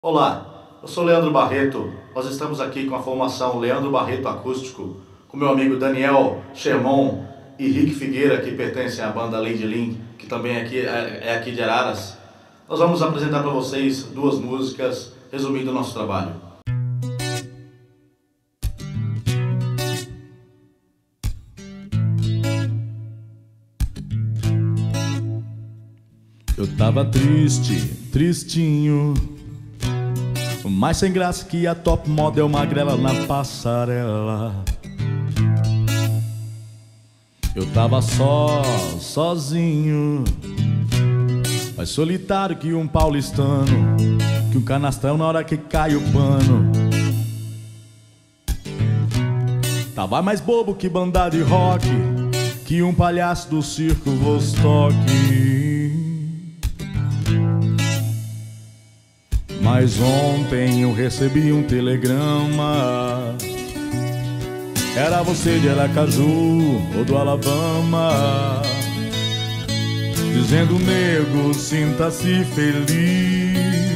Olá, eu sou Leandro Barreto. Nós estamos aqui com a formação Leandro Barreto Acústico, com meu amigo Daniel Sherman e Rick Figueira, que pertencem à banda Lady Lin, que também é aqui de Araras. Nós vamos apresentar para vocês duas músicas, resumindo o nosso trabalho. Eu tava triste, tristinho, mais sem graça que a top model magrela na passarela. Eu tava sozinho, mais solitário que um paulistano, que um canastrão na hora que cai o pano. Tava mais bobo que banda de rock, que um palhaço do circo Vostok. Mas ontem eu recebi um telegrama. Era você de Aracaju ou do Alabama, dizendo: nego, sinta-se feliz,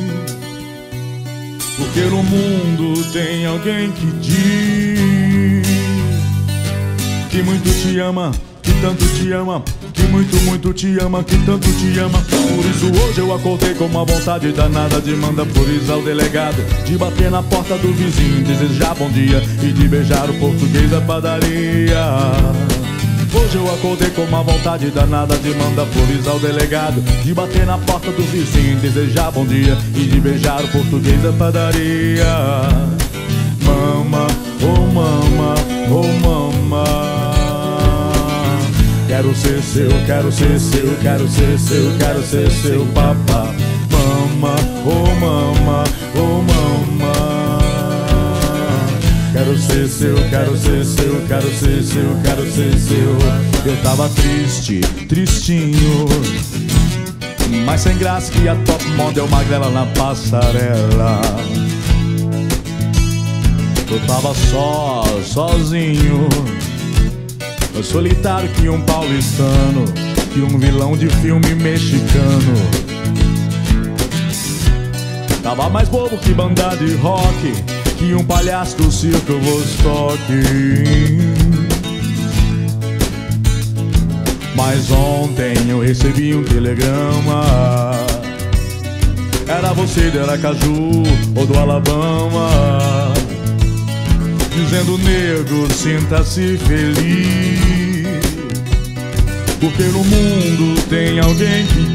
porque no mundo tem alguém que diz que muito te ama, que tanto te ama, que muito te ama, que tanto te ama. Por isso hoje eu acordei com uma vontade danada de mandar flores ao delegado, de bater na porta do vizinho, desejar bom dia e de beijar o português da padaria. Hoje eu acordei com uma vontade danada de mandar flores ao delegado, de bater na porta do vizinho, desejar bom dia e de beijar o português da padaria. Mama, oh mama, oh mama, quero ser seu, quero ser seu, quero ser seu, quero ser seu papá. Mama, oh mama, oh mama, quero ser seu, quero ser seu, quero ser seu, quero ser seu. Eu tava triste, tristinho, mais sem graça que a top model magrela na passarela. Eu tava sozinho, mais solitário que um paulistano, que um vilão de filme mexicano. Tava mais bobo que banda de rock, que um palhaço do circo Vostok. Mas ontem eu recebi um telegrama. Era você de Aracaju ou do Alabama, dizendo: nego, sinta-se feliz, porque no mundo tem alguém que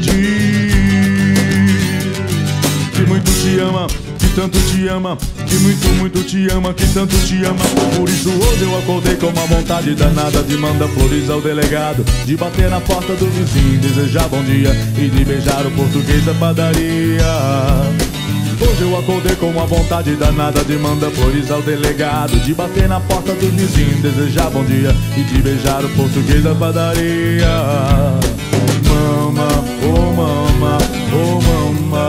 diz que muito te ama, que tanto te ama, que muito te ama, que tanto te ama. Por isso hoje eu acordei com uma vontade danada de mandar flores ao delegado, de bater na porta do vizinho, desejar bom dia e de beijar o português da padaria. Hoje eu acordei com uma vontade danada de mandar flores ao delegado, de bater na porta do vizinho, desejar bom dia e de beijar o português da padaria. Mama, oh mama, oh mama,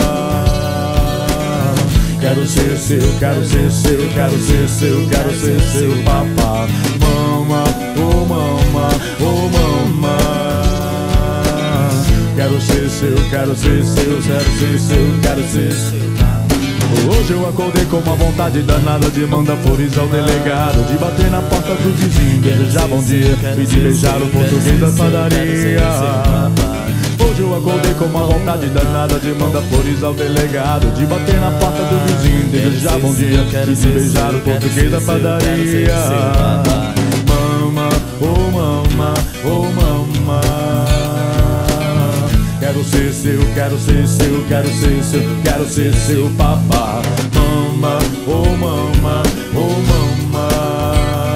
quero ser seu, quero ser seu, quero ser seu, quero ser seu papá. Mama, oh mama, oh mama, quero ser seu, quero ser seu, quero ser seu, quero ser seu. Hoje eu acordei com uma vontade danada de mandar flores ao delegado, de bater na porta do vizinho, desejar bom dia e de beijar o português da padaria. Hoje eu acordei com uma vontade danada de mandar flores ao delegado, de bater na porta do vizinho, desejar bom dia e de beijar o português da padaria. Mama, oh mama, oh mama, quero ser seu, quero ser seu, quero ser seu, quero ser seu papá. Mama, oh mama, oh mama,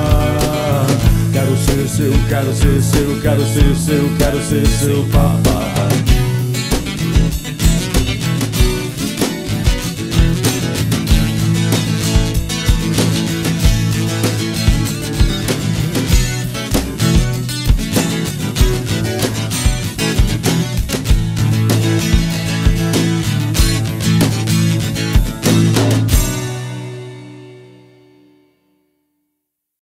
quero ser seu, quero ser seu, quero ser seu, quero ser seu papá.